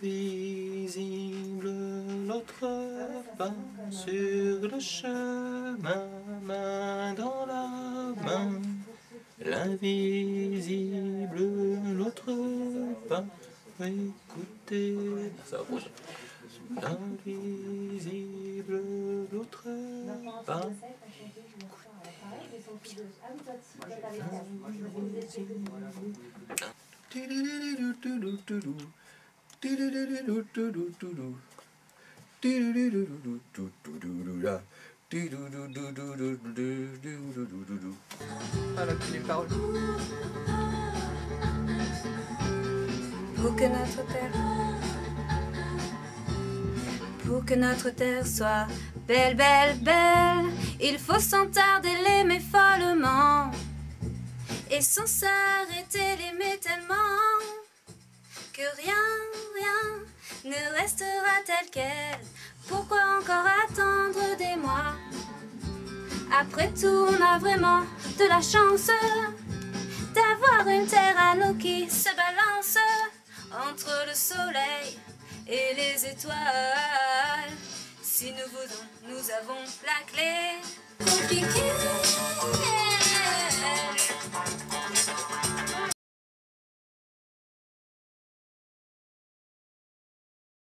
Visible, l'autre pas sur le chemin, main dans la main. L'invisible, l'autre pas, écoutez. Ça va pour ça. L'invisible, l'autre pas. Alors, tu les paroles. Pour que notre terre soit belle, belle, belle, il faut sans tarder l'aimer follement et sans s'arrêter l'aimer tellement que rien, rien ne restera tel quel. Pourquoi encore attendre des mois? Après tout, on a vraiment de la chance d'avoir une terre à nous qui se balance entre le soleil et les étoiles. Si nous voulons, nous avons la clé. Compliqué.